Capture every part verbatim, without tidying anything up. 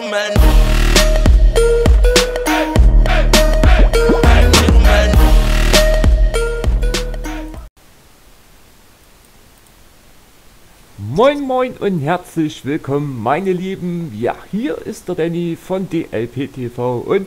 gentleman. Moin moin und herzlich willkommen meine Lieben, ja hier ist der Danny von D L P T V und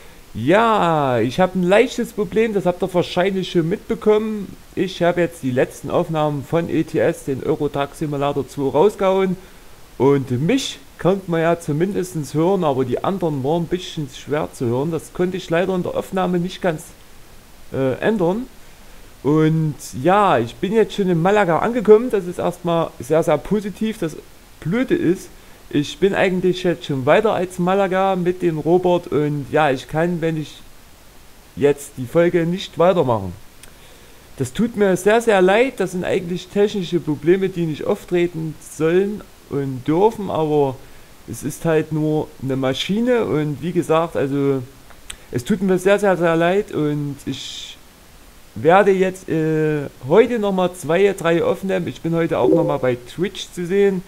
ja, ich habe ein leichtes Problem, das habt ihr wahrscheinlich schon mitbekommen. Ich habe jetzt die letzten Aufnahmen von E T S, den Euro Truck Simulator zwei rausgehauen und mich konnte man ja zumindest hören, aber die anderen waren ein bisschen schwer zu hören. Das konnte ich leider in der Aufnahme nicht ganz äh, ändern. Und ja, ich bin jetzt schon in Malaga angekommen, das ist erstmal sehr, sehr positiv. Das Blöde ist, ich bin eigentlich jetzt schon weiter als Malaga mit dem Robert und ja, ich kann, wenn ich jetzt die Folge nicht weitermachen. Das tut mir sehr, sehr leid, das sind eigentlich technische Probleme, die nicht auftreten sollen und dürfen, aber es ist halt nur eine Maschine und wie gesagt, also es tut mir sehr, sehr, sehr leid und ich werde jetzt äh, heute nochmal zwei, drei aufnehmen. Ich bin heute auch nochmal bei Twitch zu sehen.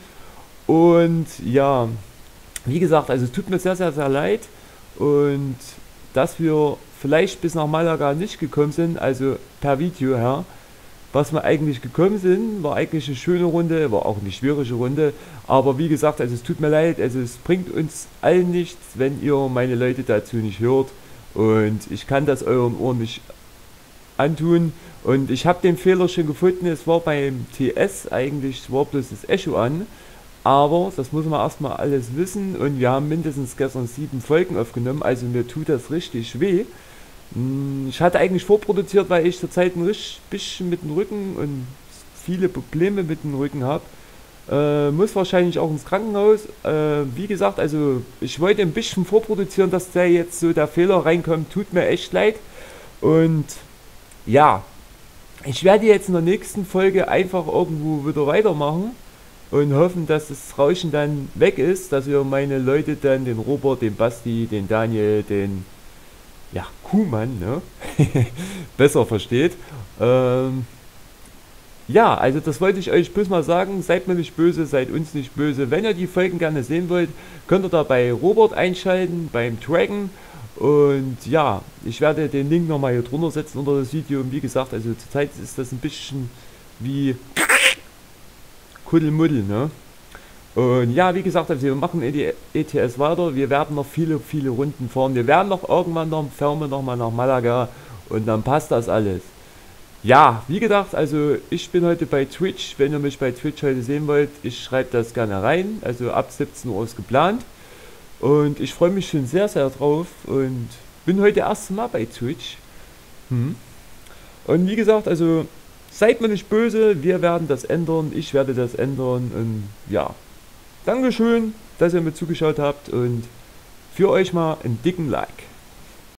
Und ja, wie gesagt, also es tut mir sehr, sehr, sehr leid. Und dass wir vielleicht bis nach Malaga nicht gekommen sind, also per Video her. Was wir eigentlich gekommen sind, war eigentlich eine schöne Runde, war auch eine schwierige Runde. Aber wie gesagt, also es tut mir leid, also es bringt uns allen nichts, wenn ihr meine Leute dazu nicht hört. Und ich kann das euren Ohren nicht antun und ich habe den Fehler schon gefunden, es war beim T S eigentlich, war bloß das Echo an, aber das muss man erstmal alles wissen und wir haben mindestens gestern sieben Folgen aufgenommen, also mir tut das richtig weh. Ich hatte eigentlich vorproduziert, weil ich zurzeit ein bisschen mit dem Rücken und viele Probleme mit dem Rücken habe. Äh, muss wahrscheinlich auch ins Krankenhaus. Äh, wie gesagt, also ich wollte ein bisschen vorproduzieren, dass da jetzt so der Fehler reinkommt, tut mir echt leid und ja, ich werde jetzt in der nächsten Folge einfach irgendwo wieder weitermachen und hoffen, dass das Rauschen dann weg ist, dass ihr meine Leute dann, den Robert, den Basti, den Daniel, den ja, Kuhmann, ne? besser versteht. Ähm, ja, also das wollte ich euch bloß mal sagen, seid mir nicht böse, seid uns nicht böse. Wenn ihr die Folgen gerne sehen wollt, könnt ihr da bei Robert einschalten, beim Dragon. Und ja, ich werde den Link nochmal hier drunter setzen unter das Video. Und wie gesagt, also zurzeit ist das ein bisschen wie Kuddelmuddel, ne? Und ja, wie gesagt, also wir machen die E T S weiter. Wir werden noch viele, viele Runden fahren. Wir werden noch irgendwann noch Firmen nochmal nach Malaga und dann passt das alles. Ja, wie gesagt, also ich bin heute bei Twitch. Wenn ihr mich bei Twitch heute sehen wollt, ich schreibe das gerne rein. Also ab siebzehn Uhr ist geplant. Und ich freue mich schon sehr, sehr drauf und bin heute erst mal bei Twitch. Hm. Und wie gesagt, also seid mir nicht böse, wir werden das ändern, ich werde das ändern und ja, Dankeschön, dass ihr mir zugeschaut habt und für euch mal einen dicken Like.